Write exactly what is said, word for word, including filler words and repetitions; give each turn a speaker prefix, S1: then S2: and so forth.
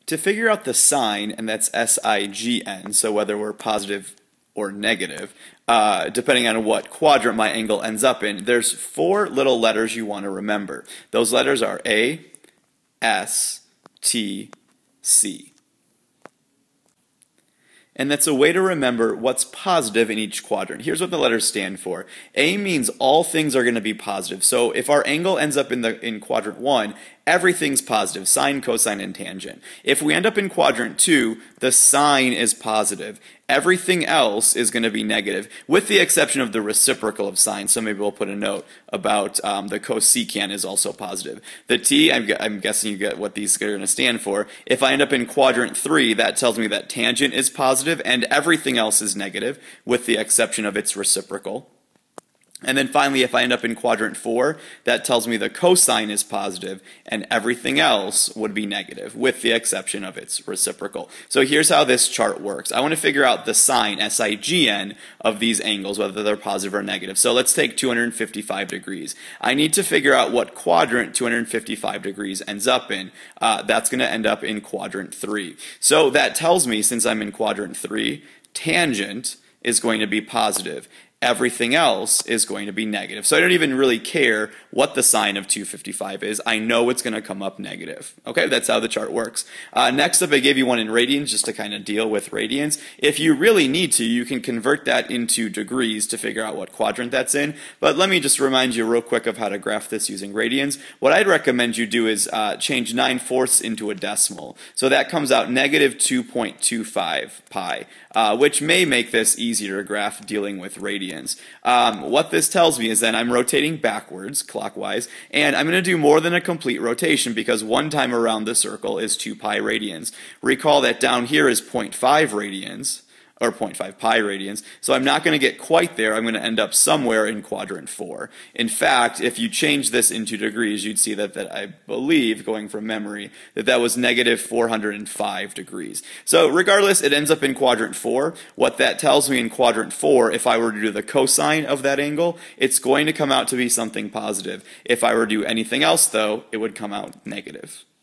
S1: To figure out the sign, and that's S I G N, so whether we're positive or negative, uh, depending on what quadrant my angle ends up in, there's four little letters you want to remember. Those letters are A, S, T, C. And that's a way to remember what's positive in each quadrant. Here's what the letters stand for. A means all things are going to be positive. So if our angle ends up in the in quadrant one, everything's positive, sine, cosine, and tangent. If we end up in quadrant two, the sign is positive. Everything else is going to be negative, with the exception of the reciprocal of sine. So maybe we'll put a note about um, the cosecant is also positive. The t, I'm, I'm guessing you get what these are going to stand for. If I end up in quadrant three, that tells me that tangent is positive and everything else is negative, with the exception of its reciprocal. And then finally, if I end up in quadrant four, that tells me the cosine is positive and everything else would be negative, with the exception of its reciprocal. So here's how this chart works. I want to figure out the sign, S I G N, of these angles, whether they're positive or negative. So let's take two hundred fifty-five degrees. I need to figure out what quadrant two hundred fifty-five degrees ends up in. Uh, that's going to end up in quadrant three. So that tells me, since I'm in quadrant three, tangent is going to be positive. Everything else is going to be negative. So I don't even really care what the sign of two hundred fifty-five is. I know it's going to come up negative. Okay, that's how the chart works. Uh, next up, I gave you one in radians just to kind of deal with radians. If you really need to, you can convert that into degrees to figure out what quadrant that's in. But let me just remind you real quick of how to graph this using radians. What I'd recommend you do is uh, change nine fourths into a decimal. So that comes out negative two point two five pi, uh, which may make this easier to graph dealing with radians. Um, what this tells me is that I'm rotating backwards, clockwise, and I'm going to do more than a complete rotation because one time around the circle is two pi radians. Recall that down here is zero point five radians, or zero point five pi radians, so I'm not going to get quite there. I'm going to end up somewhere in quadrant four. In fact, if you change this into degrees, you'd see that, that I believe, going from memory, that that was negative four hundred five degrees. So regardless, it ends up in quadrant four. What that tells me in quadrant four, if I were to do the cosine of that angle, it's going to come out to be something positive. If I were to do anything else, though, it would come out negative.